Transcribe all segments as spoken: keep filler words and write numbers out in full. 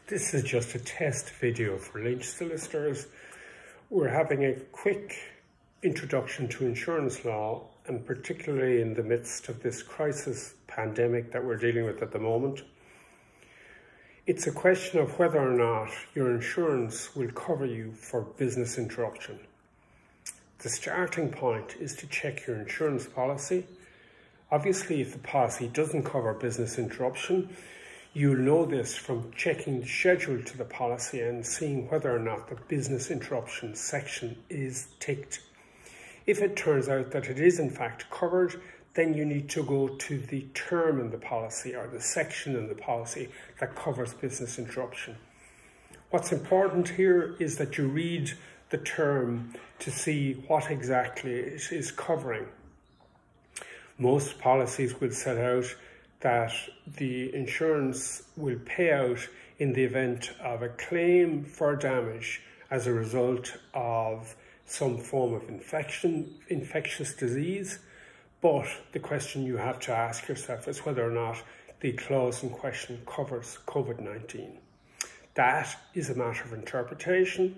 This is just a test video for Lynch Solicitors. We're having a quick introduction to insurance law, and particularly in the midst of this crisis pandemic that we're dealing with at the moment. It's a question of whether or not your insurance will cover you for business interruption. The starting point is to check your insurance policy. Obviously, if the policy doesn't cover business interruption, you'll know this from checking the schedule to the policy and seeing whether or not the business interruption section is ticked. If it turns out that it is in fact covered, then you need to go to the term in the policy or the section in the policy that covers business interruption. What's important here is that you read the term to see what exactly it is covering. Most policies will set out that the insurance will pay out in the event of a claim for damage as a result of some form of infection, infectious disease. But the question you have to ask yourself is whether or not the clause in question covers COVID nineteen. That is a matter of interpretation.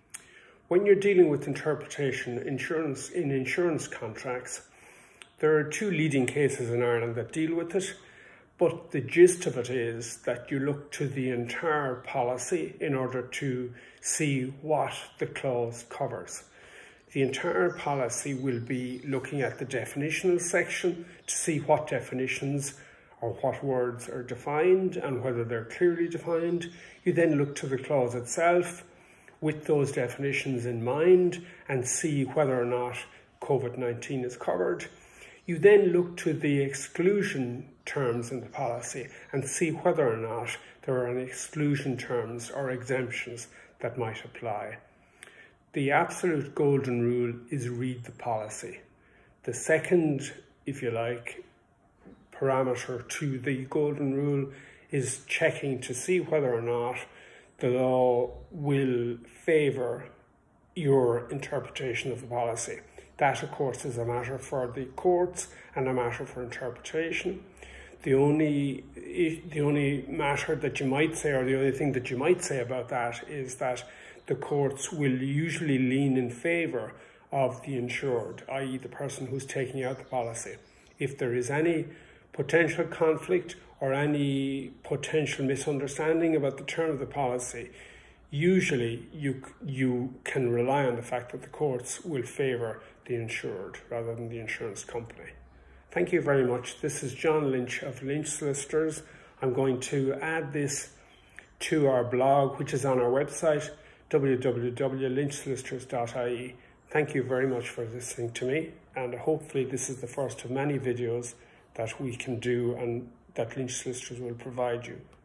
When you're dealing with interpretation insurance in insurance contracts, there are two leading cases in Ireland that deal with it. But the gist of it is that you look to the entire policy in order to see what the clause covers. The entire policy will be looking at the definitional section to see what definitions or what words are defined and whether they're clearly defined. You then look to the clause itself with those definitions in mind and see whether or not COVID nineteen is covered. You then look to the exclusion terms in the policy and see whether or not there are any exclusion terms or exemptions that might apply. The absolute golden rule is read the policy. The second, if you like, parameter to the golden rule is checking to see whether or not the law will favour your interpretation of the policy. That, of course, is a matter for the courts and a matter for interpretation. The only, the only matter that you might say, or the only thing that you might say about that is that the courts will usually lean in favour of the insured, that is the person who's taking out the policy. If there is any potential conflict or any potential misunderstanding about the term of the policy, usually you, you can rely on the fact that the courts will favour the insured rather than the insurance company. Thank you very much. This is John Lynch of Lynch Solicitors. I'm going to add this to our blog, which is on our website, w w w dot lynch solicitors dot i e. Thank you very much for listening to me, and hopefully this is the first of many videos that we can do and that Lynch Solicitors will provide you.